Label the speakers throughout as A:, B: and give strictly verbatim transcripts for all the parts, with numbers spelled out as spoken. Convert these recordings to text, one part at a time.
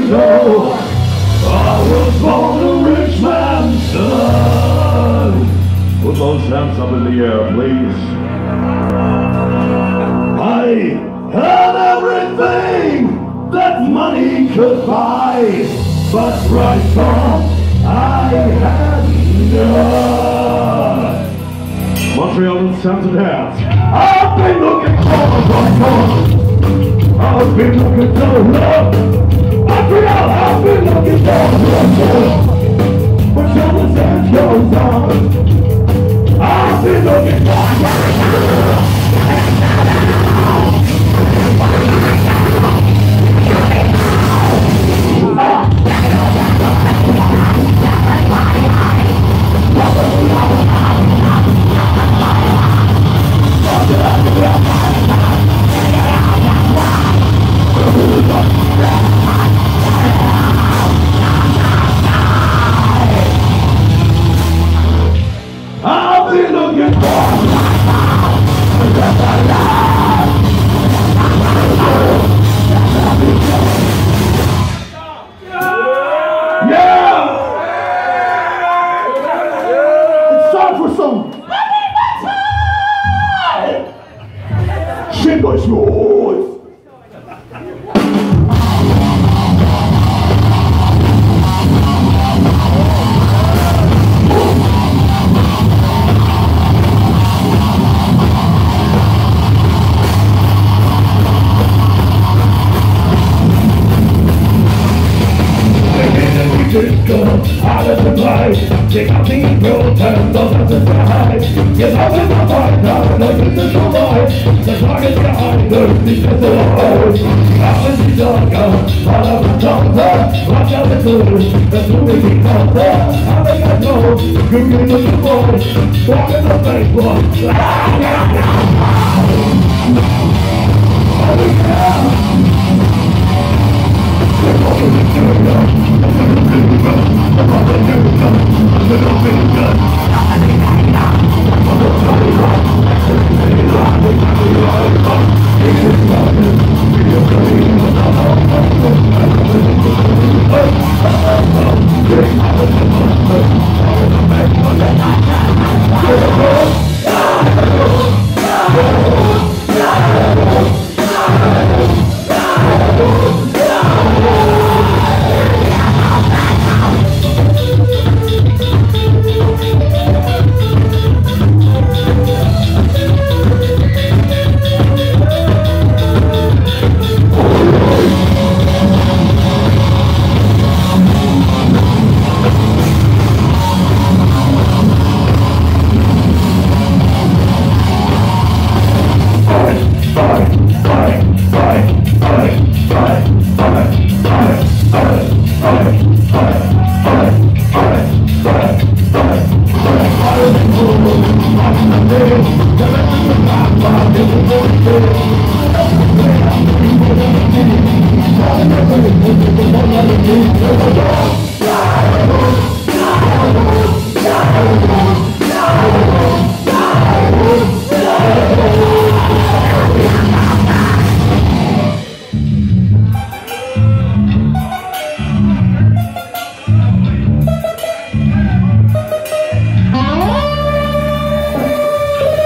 A: know I was born a rich man's son. Put those hands up in the air, please. I had everything that money could buy, but right from I had none. Montreal sounds and hands. I've been looking for a right. I've been looking for love. Montreal, I've been looking for love. But till the sun goes on, I've been looking for I'll be looking for yeah! It's time for some shit was yours. Out of the light, take out the road, turn those hands to high. Get out of the fight, now the light is so light. The target's behind, there's the pistol hole. Out in the dark, all of the thunder. Watch out the doors, the movie we come there. How they got no, you can look the boys. Walk in the face, boy. Oh yeah.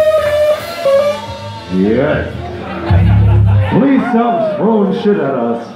A: Yes. Please stop throwing shit at us.